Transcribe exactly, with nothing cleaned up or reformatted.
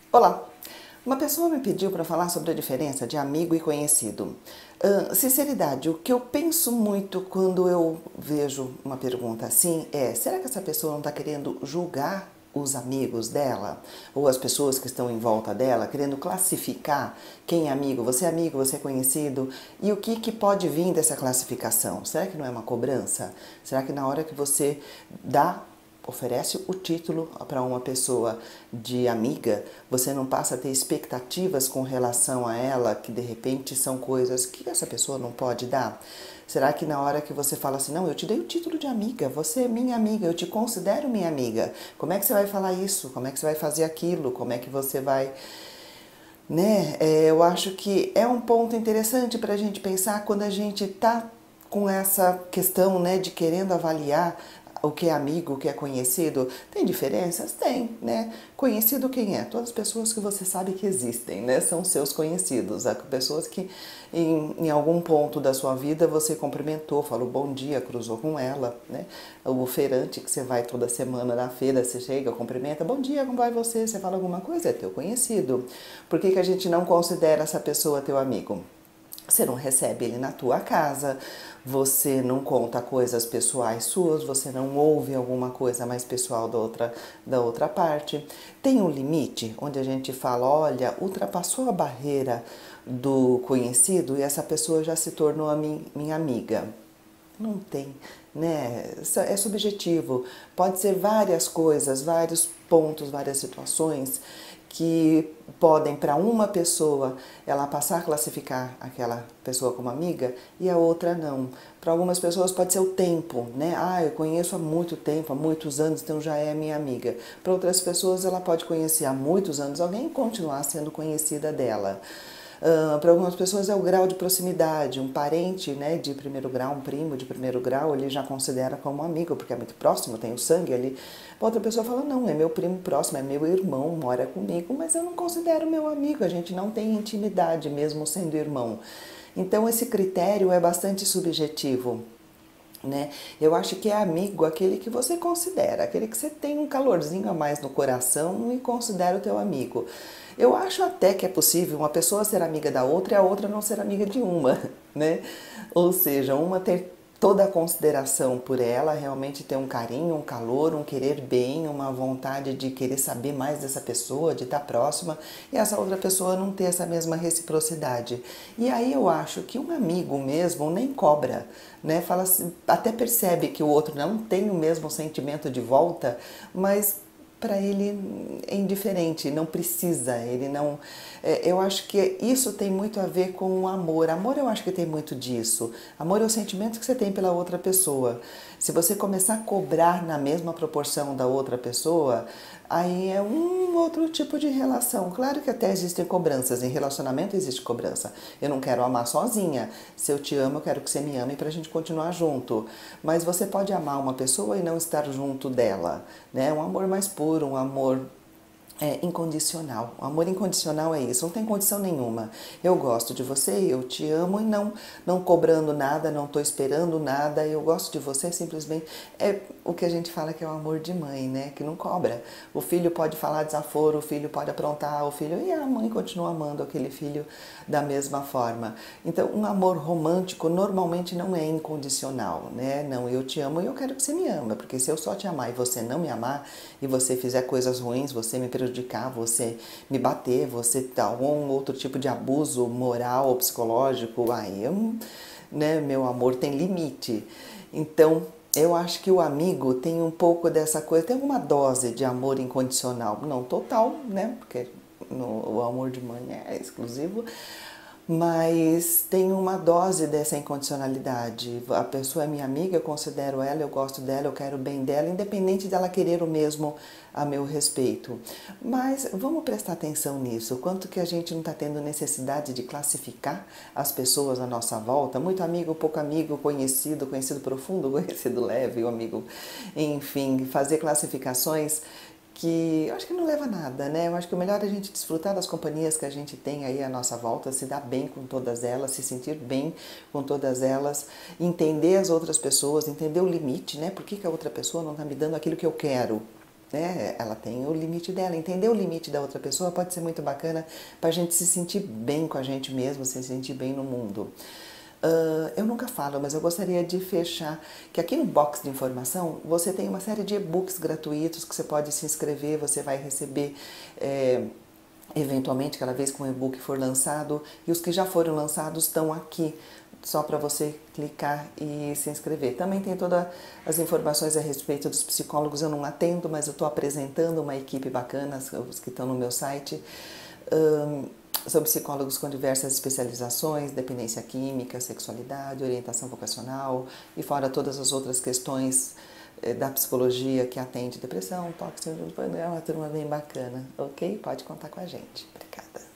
Olá! Uma pessoa me pediu para falar sobre a diferença de amigo e conhecido. Uh, sinceridade, o que eu penso muito quando eu vejo uma pergunta assim é: será que essa pessoa não está querendo julgar os amigos dela? Ou as pessoas que estão em volta dela, querendo classificar quem é amigo, você é amigo, você é conhecido? E o que, que pode vir dessa classificação? Será que não é uma cobrança? Será que na hora que você dá oferece o título para uma pessoa de amiga, você não passa a ter expectativas com relação a ela, que de repente são coisas que essa pessoa não pode dar? Será que na hora que você fala assim, não, eu te dei o título de amiga, você é minha amiga, eu te considero minha amiga, como é que você vai falar isso? Como é que você vai fazer aquilo? Como é que você vai... Né? É, eu acho que é um ponto interessante para a gente pensar quando a gente está com essa questão, né, de querendo avaliar o que é amigo, o que é conhecido. Tem diferenças? Tem, né? Conhecido quem é? Todas as pessoas que você sabe que existem, né? São seus conhecidos. As pessoas que em, em algum ponto da sua vida você cumprimentou, falou bom dia, cruzou com ela, né? O feirante que você vai toda semana na feira, você chega, cumprimenta, bom dia, como vai você? Você fala alguma coisa? É teu conhecido. Por que que a gente não considera essa pessoa teu amigo? Você não recebe ele na tua casa, você não conta coisas pessoais suas, você não ouve alguma coisa mais pessoal da outra, da outra parte. Tem um limite onde a gente fala, olha, ultrapassou a barreira do conhecido e essa pessoa já se tornou a minha amiga. Não tem, né? É subjetivo. Pode ser várias coisas, vários pontos, várias situações que podem para uma pessoa ela passar a classificar aquela pessoa como amiga e a outra não. Para algumas pessoas pode ser o tempo, né? Ah, eu conheço há muito tempo, há muitos anos, então já é minha amiga. Para outras pessoas ela pode conhecer há muitos anos alguém e continuar sendo conhecida dela. Uh, para algumas pessoas é o grau de proximidade, um parente, né, de primeiro grau, um primo de primeiro grau, ele já considera como amigo, porque é muito próximo, tem o sangue ali. Outra pessoa fala, não, é meu primo próximo, é meu irmão, mora comigo, mas eu não considero meu amigo, a gente não tem intimidade mesmo sendo irmão. Então esse critério é bastante subjetivo. Né? Eu acho que é amigo aquele que você considera, aquele que você tem um calorzinho a mais no coração e considera o teu amigo. Eu acho até que é possível uma pessoa ser amiga da outra e a outra não ser amiga de uma, né? Ou seja, uma ter toda a consideração por ela, realmente ter um carinho, um calor, um querer bem, uma vontade de querer saber mais dessa pessoa, de estar próxima, e essa outra pessoa não ter essa mesma reciprocidade. E aí eu acho que um amigo mesmo nem cobra, né? Fala assim, até percebe que o outro não tem o mesmo sentimento de volta, mas para ele é indiferente, não precisa, ele não... É, eu acho que isso tem muito a ver com o amor. Amor eu acho que tem muito disso. Amor é o sentimento que você tem pela outra pessoa. Se você começar a cobrar na mesma proporção da outra pessoa, aí é um outro tipo de relação. Claro que até existem cobranças, em relacionamento existe cobrança. Eu não quero amar sozinha. Se eu te amo, eu quero que você me ame para a gente continuar junto. Mas você pode amar uma pessoa e não estar junto dela, né? Um amor mais puro, um amor é, incondicional. O amor incondicional é isso, não tem condição nenhuma. Eu gosto de você, eu te amo e não, não cobrando nada, não estou esperando nada, eu gosto de você simplesmente. É o que a gente fala que é o amor de mãe, né? Que não cobra. O filho pode falar desaforo, o filho pode aprontar, o filho e a mãe continua amando aquele filho da mesma forma. Então, um amor romântico normalmente não é incondicional, né? Não, eu te amo e eu quero que você me ama, porque se eu só te amar e você não me amar e você fizer coisas ruins, você me prejudicar, você me bater, você ter algum outro tipo de abuso moral ou psicológico, aí eu, né, meu amor tem limite. Então, eu acho que o amigo tem um pouco dessa coisa, tem uma dose de amor incondicional, não total, né, porque no, o amor de mãe é exclusivo, mas tem uma dose dessa incondicionalidade. A pessoa é minha amiga, eu considero ela, eu gosto dela, eu quero o bem dela, independente dela querer o mesmo a meu respeito. Mas vamos prestar atenção nisso, quanto que a gente não está tendo necessidade de classificar as pessoas à nossa volta, muito amigo, pouco amigo, conhecido, conhecido profundo, conhecido leve, o amigo, enfim, fazer classificações que eu acho que não leva a nada, né? Eu acho que o melhor é a gente desfrutar das companhias que a gente tem aí à nossa volta, se dar bem com todas elas, se sentir bem com todas elas, entender as outras pessoas, entender o limite, né? Por que que a outra pessoa não está me dando aquilo que eu quero? né? Ela tem o limite dela. Entender o limite da outra pessoa pode ser muito bacana para a gente se sentir bem com a gente mesmo, se sentir bem no mundo. Uh, eu nunca falo, mas eu gostaria de fechar que aqui no box de informação você tem uma série de e-books gratuitos que você pode se inscrever, você vai receber é, eventualmente cada vez que um e-book for lançado, e os que já foram lançados estão aqui, só para você clicar e se inscrever. Também tem todas as informações a respeito dos psicólogos, eu não atendo, mas eu estou apresentando uma equipe bacana, os que estão no meu site. Um, São psicólogos com diversas especializações, dependência química, sexualidade, orientação vocacional e fora todas as outras questões eh, da psicologia que atende depressão, toque, síndrome do pânico. É uma turma bem bacana, ok? Pode contar com a gente. Obrigada.